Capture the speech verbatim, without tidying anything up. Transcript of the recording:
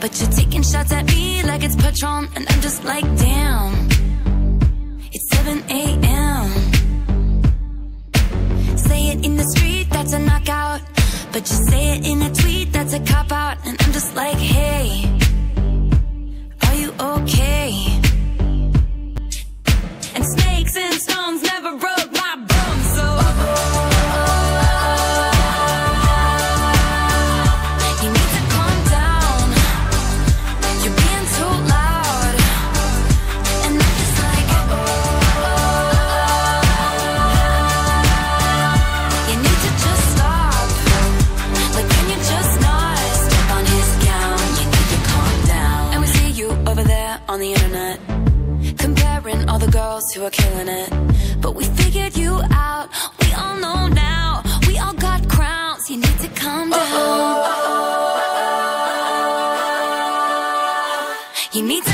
but you're taking shots at me like it's Patron, and I'm just like, damn, it's seven A M Say it in the street, that's a knockout, but you say it in a tweet, that's a cop-out. And I'm just like, hey, are you okay? And snakes and stones never broke my bones, so you need to calm down. You're being too loud. And I'm just like, you need to just stop. Like, can you just not step on his gown? You need to calm down. And we see you over there on the internet, comparing all the girls who are killing it. But we figured you out, we all know now. We all got crowns, you need to calm down. You need to